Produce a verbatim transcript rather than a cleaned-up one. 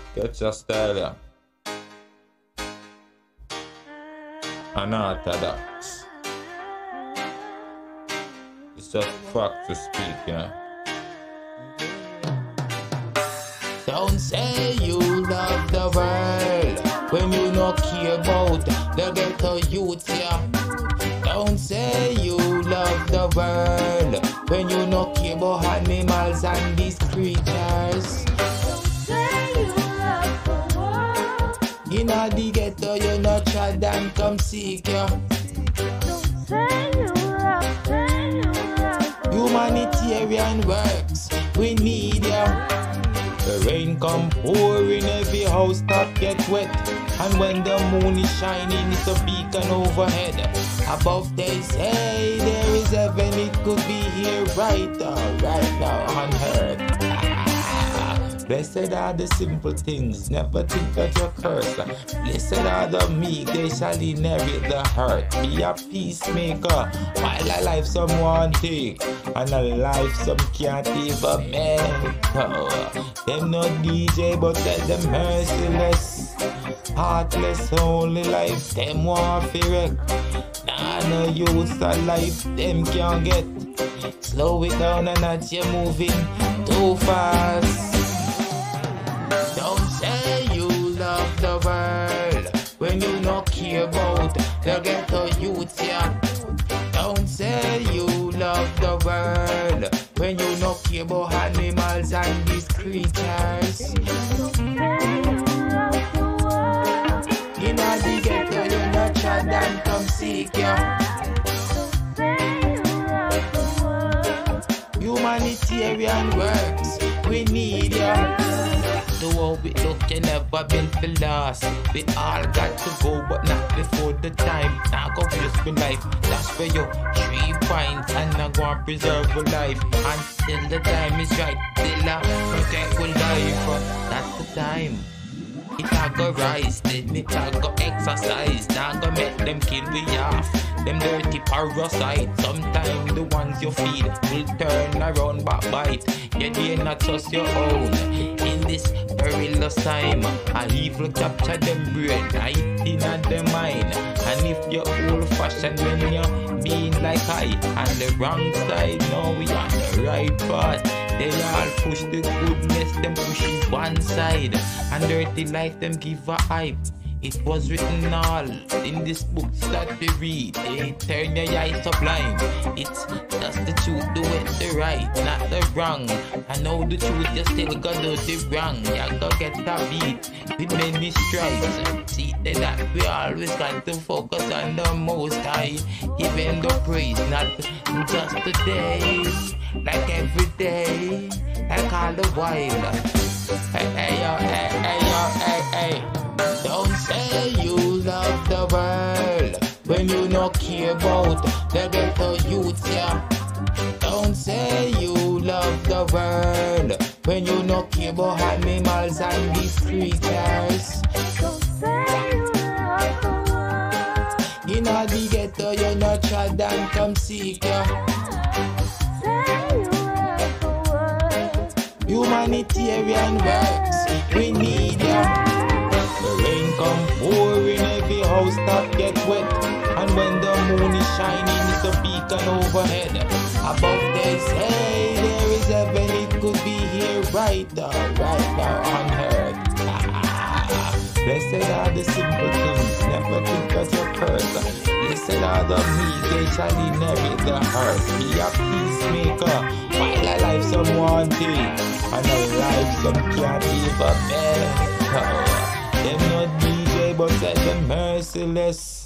Get your style, yeah. Unorthodox. It's just fact to speak, you know. Don't say you love the world when you not care about the ghetto youth, yeah. Don't say you love the world when you not care about animals and these creatures. Don't say you love the world. In a the ghetto you not try and come seek, yeah. Don't say you love, say you love. Humanitarian works, we need ya. The rain come pouring, every house start get wet. And when the moon is shining, it's a beacon overhead. Above they say there is heaven, it could be here right, uh, right now on earth. Blessed are the simple things, never think that you're cursed. Blessed are the meek, they shall inherit the hurt. Be a peacemaker, while a life someone take, and a life some can't even make. Oh, them no D J, but let them merciless. Heartless, only life, them want to wreck. Nah, no use of life, them can't get. Slow it down and not you moving too fast. Don't say you love the world when you not care about the ghetto youth, yeah. Don't say you love the world when you not care about animals and these creatures. Don't say you love the world. In a the ghetto you not try and come seek, yeah. Don't say you love the world. Humanitarian works, we need ya. The world we look can never been for last. We all got to go, but not before the time. Now go waste my life. That's for you. Three pints and I go and preserve a life until the time is right. Till I forget what life. That's the time. It a go rise, then it a go exercise. Now go make them kill we off. Them dirty parasites. Sometimes the ones you feed will turn around back bite. You dare not trust your own. In this perilous time, a evil capture them brain, hiding at the mind. And if you're old fashioned, then you're being like I on the wrong side. No, we on the right path. They all push the goodness, them pushing one side. And dirty life, them give a hype. It was written all in this book that we read. They turn your eyes so blind. It's just the truth, do it the right, not the wrong. I know the truth, you still gotta do the wrong. You gotta get a beat with many strides. See that we always got to focus on the most high. Even the praise, not just today, like every day, like all the while. Hey, hey, yo, hey, hey, yo, hey, hey. Don't say you love the world when you not care about the ghetto youth, yeah. Don't say you love the world when you not care about animals and these creatures. Don't say you love the world. In a the ghetto you not try and come seek, yeah. Say you love the world. Humanitarian works, we need ya. The rain come pouring, every house start get wet. And when the moon is shining, it's a beacon overhead. Above they say there is heaven, it could be here right now, right now on earth. Blessed are the simple things, never think that you're cursed. Blessed are the meek, they shall inherit the earth. Be a peacemaker, while a life someone take, and a life some can't even bear. Them not D J, but let them merciless.